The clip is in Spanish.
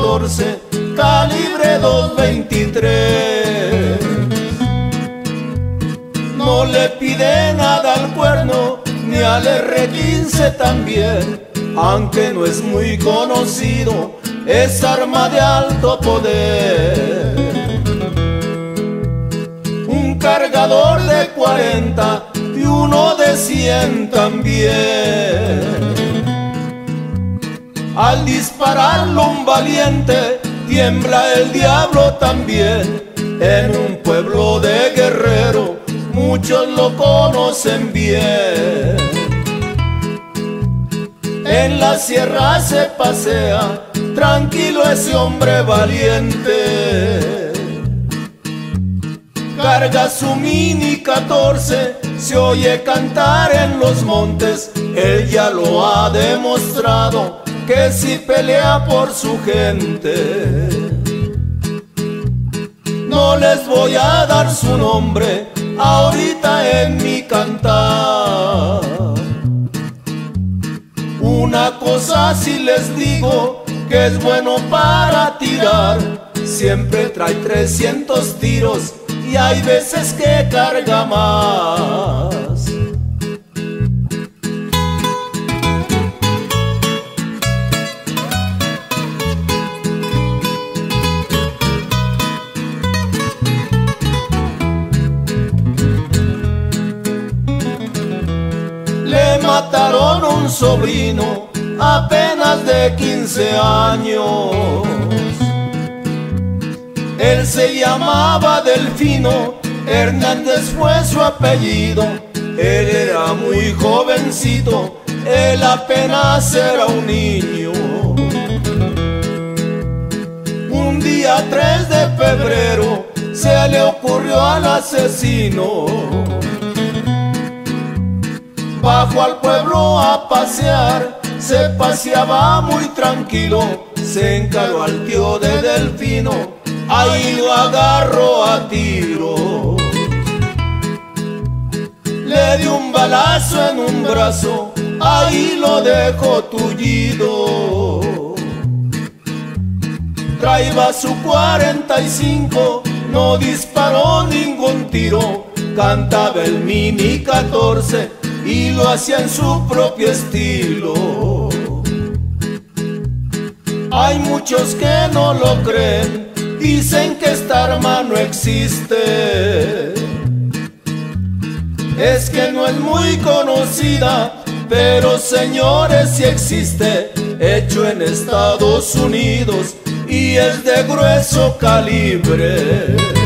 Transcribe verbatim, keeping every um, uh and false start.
catorce, calibre dos veintitrés. No le pide nada al cuerno ni al erre quince también, aunque no es muy conocido, es arma de alto poder. Un cargador de cuarenta y uno de cien también. Al dispararlo un valiente, tiembla el diablo también. En un pueblo de Guerrero, muchos lo conocen bien. En la sierra se pasea, tranquilo ese hombre valiente. Carga su mini catorce, se oye cantar en los montes. Él ya lo ha demostrado, que si pelea por su gente. No les voy a dar su nombre ahorita en mi cantar. Una cosa sí les digo, que es bueno para tirar. Siempre trae trescientos tiros y hay veces que carga más. Le mataron un sobrino apenas de quince años. Él se llamaba Delfino, Hernández fue su apellido. Él era muy jovencito, él apenas era un niño. Un día tres de febrero se le ocurrió al asesino. Bajó al pueblo a pasear, se paseaba muy tranquilo. Se encaró al tío de Delfino, ahí lo agarró a tiro. Le dio un balazo en un brazo, ahí lo dejó tullido. Traía su cuarenta y cinco, no disparó ningún tiro. Cantaba el mini catorce y lo hacía en su propio estilo. Hay muchos que no lo creen, dicen que esta arma no existe. Es que no es muy conocida, pero señores sí existe. Hecho en Estados Unidos y es de grueso calibre.